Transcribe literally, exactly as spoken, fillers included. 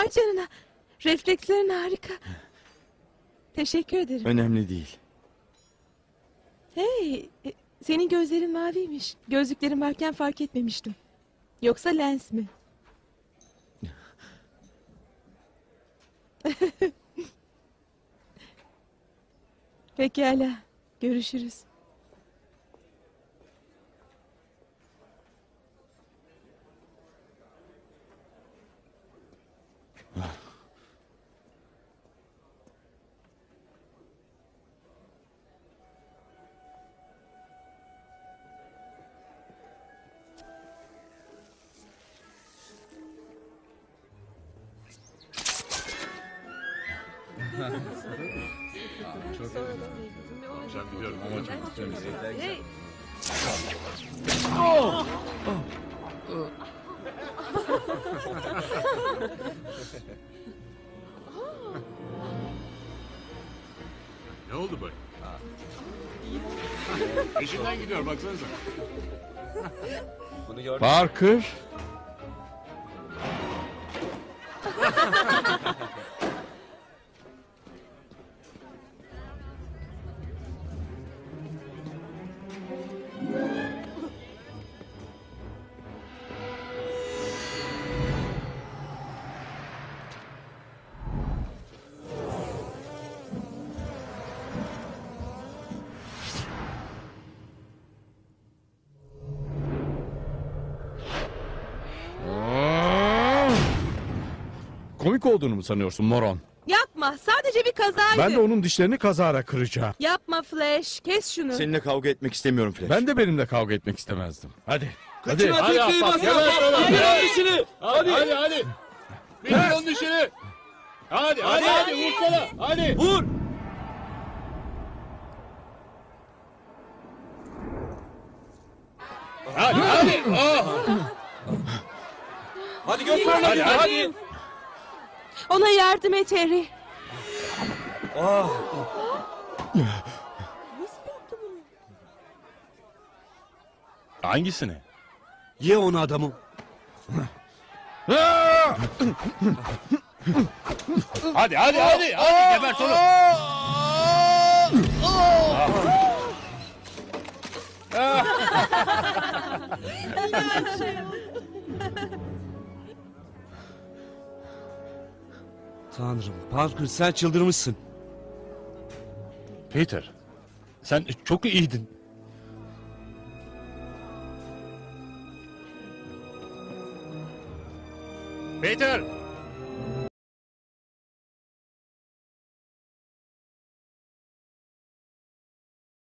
Vay canına. Reflekslerin harika. Teşekkür ederim. Önemli değil. Hey, e, senin gözlerin maviymiş. Gözlüklerin varken fark etmemiştim. Yoksa lens mi? Pekala. Görüşürüz. Akşam gidiyorum ama çok istiyorum. Hey. Ne oldu böyle? Peşinden gidiyor baksanıza. Parker. Komik olduğunu mu sanıyorsun moron? Yapma. Sadece bir kazaydı. Ben de onun dişlerini kazara kıracağım. Yapma Flash. Kes şunu. Seninle kavga etmek istemiyorum Flash. Ben de benimle kavga etmek istemezdim. Hadi. Hadi, Hadi. hadi, hadi, hadi, hadi, hadi, hadi. Bitir onun dişini. Hadi, hadi, hadi, vursana. Hadi. Vur. Hadi, hadi. Ah. Hadi göster Hadi, hadi. Ona yardım et Harry. Ah. Hangisini? Ye onu adamım. Hadi, hadi, hadi. Hadi, gebert onu. Tanrım, Parker sen çıldırmışsın. Peter, sen çok iyiydin. Peter!